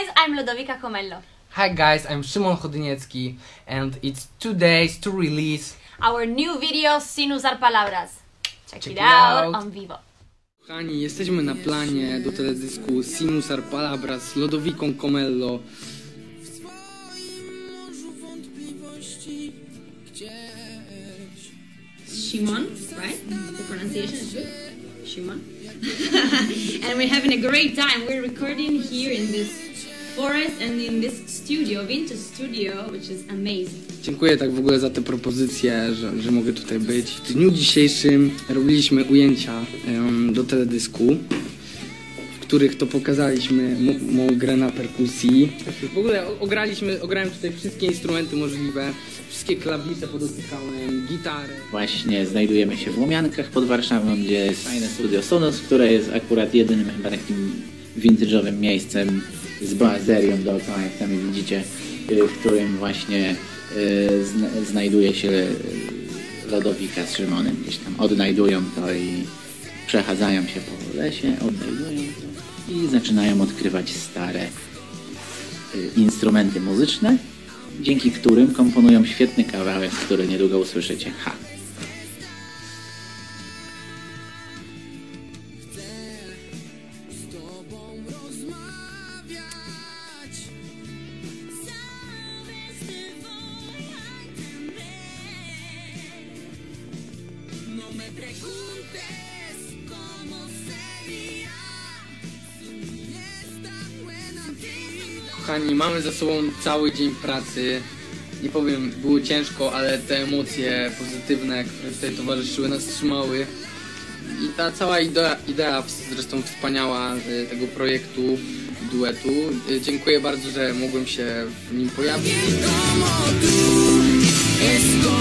guys, I'm Ludovica Comello. Hi guys, I'm Szymon Chodyniecki and it's 2 days to release our new video Sin Usar Palabras. Check it out on Vivo. Kochani, jesteśmy na planie do teledysku Sin Usar Palabras z Ludowicą Comello. Szymon, right? The pronunciation is good. Szymon. And we're having a great time. We're recording here in this forest and in this studio, vintage studio, which is amazing. Dziękuję tak w ogóle za tę propozycję, że mogę tutaj być. W dniu dzisiejszym robiliśmy ujęcia do teledysku, w których to pokazaliśmy moją grę na perkusji. W ogóle ograłem tutaj wszystkie instrumenty możliwe, wszystkie klawisze podotykałem, gitarę. Właśnie znajdujemy się w Łomiankach pod Warszawą, gdzie jest fajne studio Sonos, które jest akurat jedynym chyba takim vintage'owym miejscem z boazerią dookoła, jak sami widzicie, w którym właśnie znajduje się Lodowika z Szymonem. Gdzieś tam odnajdują to i przechadzają się po lesie, odnajdują to i zaczynają odkrywać stare instrumenty muzyczne, dzięki którym komponują świetny kawałek, który niedługo usłyszycie. Ha! Kochani, mamy za sobą cały dzień pracy. Nie powiem, było ciężko, ale te emocje pozytywne, które tutaj towarzyszyły, nas trzymały. I ta cała idea zresztą wspaniała tego projektu, duetu. Dziękuję bardzo, że mogłem się w nim pojawić.